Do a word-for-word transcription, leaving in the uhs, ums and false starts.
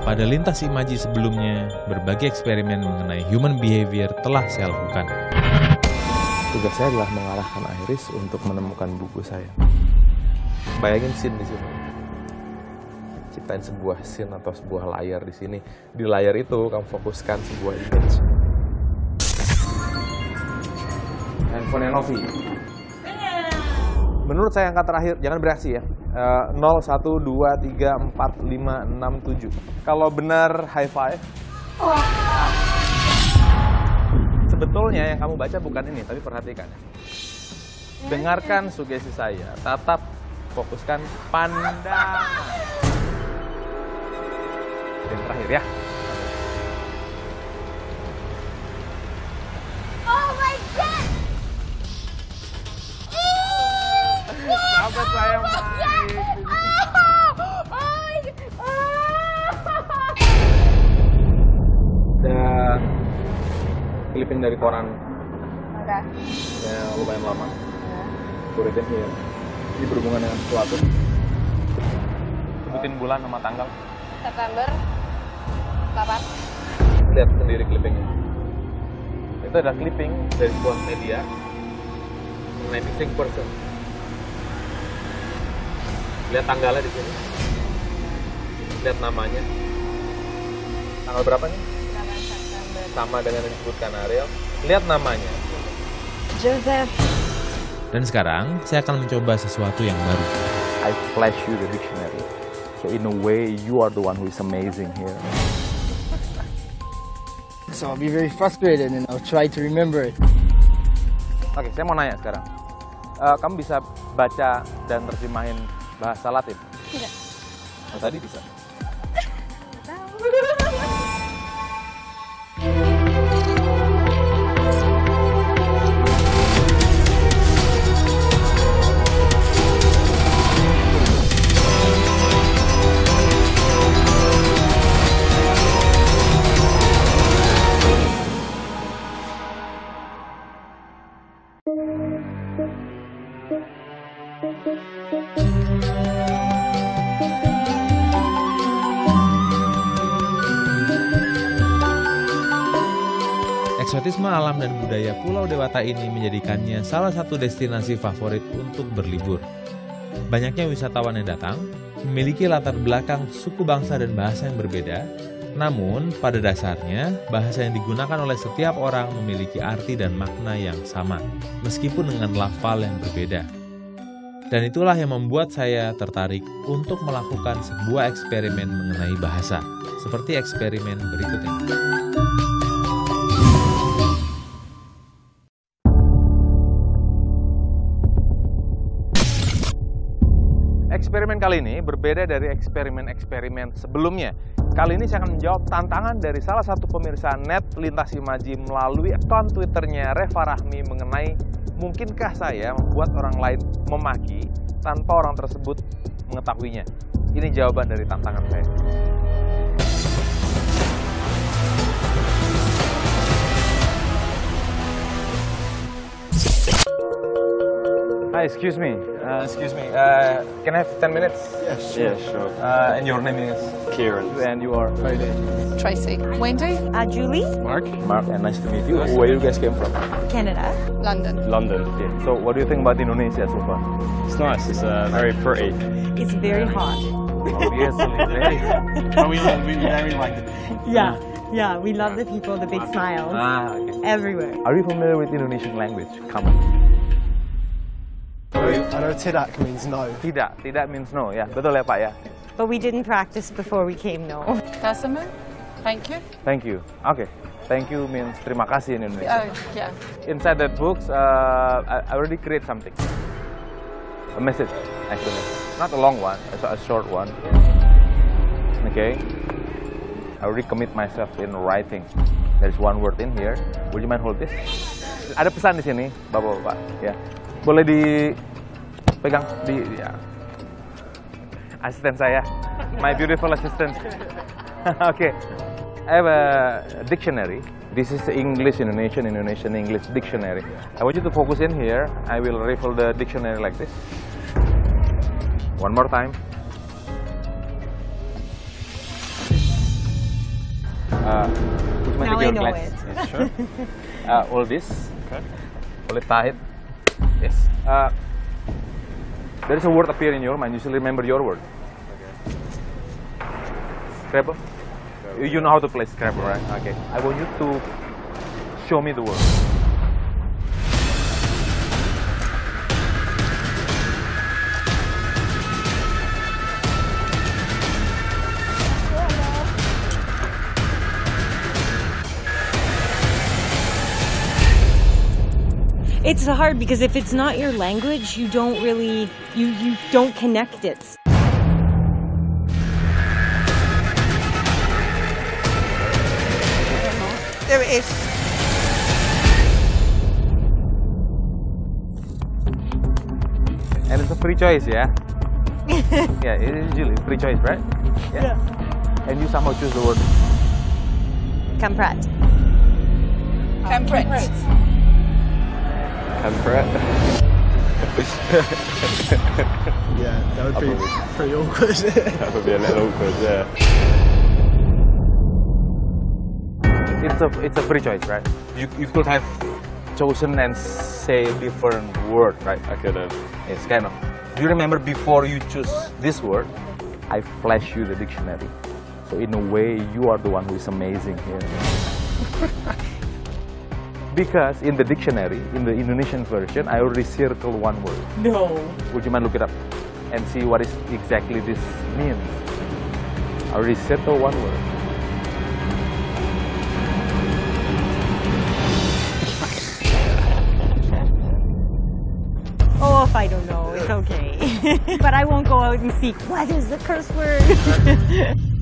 pada lintas imaji sebelumnya, berbagai eksperimen mengenai human behavior telah saya lakukan. Tugas saya adalah mengarahkan Iris untuk menemukan buku saya. Bayangin scene di sini. Ciptain sebuah scene atau sebuah layar di sini. Di layar itu kamu fokuskan sebuah image. Handphone Novi. Menurut saya angka terakhir, jangan bereaksi ya. Uh, nol, satu, dua, tiga, empat, lima, enam, tujuh. Kalau benar high five. Sebetulnya yang kamu baca bukan ini, tapi perhatikan. Dengarkan sugesti saya, tatap, fokuskan pandangan. Yang terakhir ya. Oh my god! Sahabat saya baik. Ada clipping dari koran. Oke. Ya lumayan lama. Kuritin ya. Ini berhubungan dengan sesuatu. Sebutin bulan sama tanggal. September delapan. Lihat sendiri clippingnya. Itu adalah clipping dari sebuah media mengenai missing person. Lihat tanggalnya di sini. Lihat namanya. Tanggal berapa nih? delapan September. Sama dengan yang disebutkan Ariel. Lihat namanya. Joseph. Dan sekarang, saya akan mencoba sesuatu yang baru. I flash you the dictionary. So in a way, you are the one who is amazing here. So I'll be very frustrated and I'll try to remember it. Oke, saya mau nanya sekarang. Uh, kamu bisa baca dan terjemahin bahasa Latin? Tidak. Oh, tadi bisa. Eksotisme alam dan budaya Pulau Dewata ini menjadikannya salah satu destinasi favorit untuk berlibur. Banyaknya wisatawan yang datang memiliki latar belakang suku bangsa dan bahasa yang berbeda, namun pada dasarnya bahasa yang digunakan oleh setiap orang memiliki arti dan makna yang sama, meskipun dengan lafal yang berbeda. Dan itulah yang membuat saya tertarik untuk melakukan sebuah eksperimen mengenai bahasa, seperti eksperimen berikut ini. Eksperimen kali ini berbeda dari eksperimen-eksperimen sebelumnya. Kali ini saya akan menjawab tantangan dari salah satu pemirsa net lintas imaji melalui akun Twitternya Reva Rahmi mengenai mungkinkah saya membuat orang lain memaki tanpa orang tersebut mengetahuinya. Ini jawaban dari tantangan saya. Hi, excuse me. Uh, excuse me. Uh, can I have ten minutes? Yeah, sure. Yeah, sure. Uh, and your name is? Kieran. And you are? Tracy. Wendy. Uh, Julie. Mark? Mark, and nice to meet you. Where you guys came from? Canada. London. London. Yeah. So, what do you think about Indonesia so far? It's nice. It's uh, very pretty. It's very hot. Obviously, very. But we, we very like it. Yeah, yeah. We love the people, the big smiles Ah, okay. everywhere. Are you familiar with Indonesian language? Come on. I know tidak means no. Tidak, tidak means no. Ya, betul ya Pak ya. But we didn't practice before we came, no. Kasemu. Thank you. Thank you. Okay. Thank you means terima kasih in Indonesia. Oh, yeah. Inside that books, uh, I, I already create something. A message, actually. Not a long one, it's a short one. Okay. I already commit myself in writing. There's one word in here. Would you mind hold this? Ada pesan di sini, Bapak-bapak. Ya. Boleh dipegang di ya. Asisten saya. My beautiful assistant. Okay. I have a dictionary. This is the English Indonesian Indonesian English dictionary. I want you to focus in here. I will refill the dictionary like this. One more time. Uh, would you mind Now taking I your know glass? it. Yes, sure. uh, all this. Okay. Hold it tight. Yes. Uh, there is a word appear in your mind. You should remember your word. Scrabble? You- You know how to play Scrabble, right? Okay. I want you to show me the word. It's hard because if it's not your language, you don't really, you, you don't connect it. There it is. And it's a free choice, yeah? Yeah, it is usually free choice, right? Yeah. And you somehow choose the word. Kamprat. Temperate. Temperate. Yeah, that would be pretty awkward. That would be a little awkward, yeah. It's a it's a free choice, right? You you could have chosen and say a different word, right? I could have. It's kind of. Do you remember before you choose this word, I flash you the dictionary. So in a way, you are the one who is amazing here. Because in the dictionary, in the Indonesian version, I already circled one word. No. Would you mind look it up and see what is exactly this means? I already circled one word. Oh, if I don't know, it's okay. But I won't go out and seek, what is the curse word?